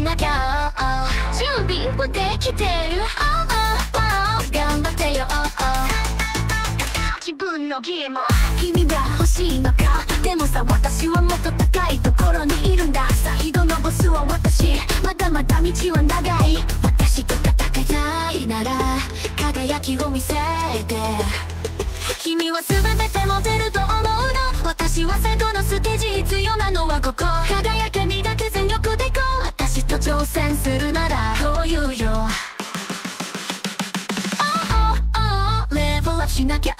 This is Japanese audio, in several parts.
なきゃ準備はできてる頑張ってよ自分のゲーム君が欲しいのかでもさ私はもっと高いところにいるんだ最後のボスは私まだまだ道は長い私と戦いたいなら輝きを見せて君は全て持てると思うの私は最後のステージ必要なのはここ輝きにだけ全力でこう私と挑戦するならこう言うよレベルアップしなきゃ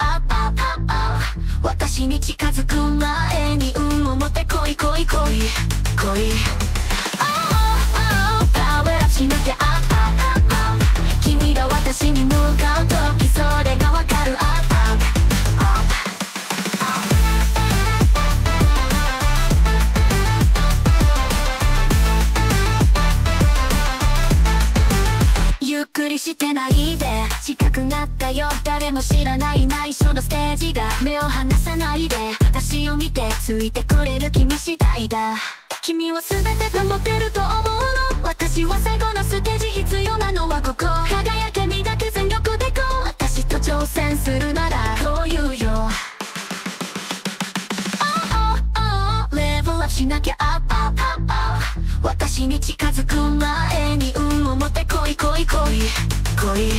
私に近づく前に運を持ってこいこいこいこいパワーアップしなきゃ君が私に向かう時それがわかるゆっくりしてないで近くなったよ誰も知らない内緒のステージが目を離さないで私を見てついてくれる君次第だ君は全てが持てると思うの私は最後のステージ必要なのはここ輝きにだけ全力でこう私と挑戦するならこう言うよレベルアップしなきゃ私に近づく前に運を持ってこいこいこいこい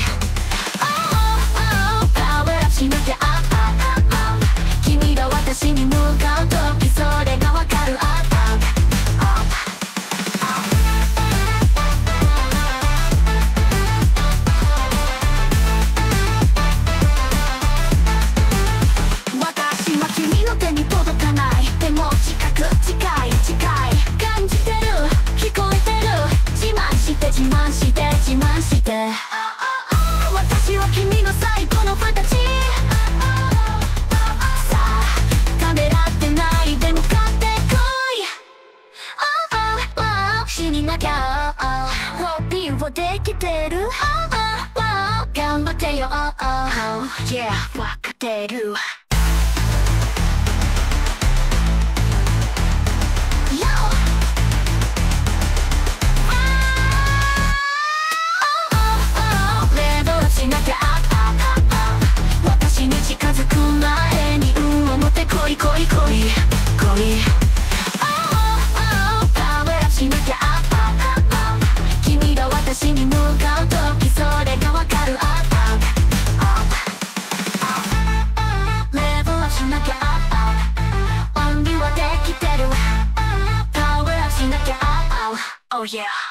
パワーアップしなきゃ君が私に向かう時それがわかる私は君の手に届かないでも近く近い近い感じてる聞こえてる自慢して自慢して自慢して私は君の最高のファンタジーさあためらってないで向かってこい死になきゃロビーをできてる頑張ってよ Yeah わかってる私に近づく前に運を持ってこいこいこいこいパワーアップしなきゃ君が私に向かう時それがわかるレベルアップしなきゃ準備はできてるパワーアップしなきゃOh yeah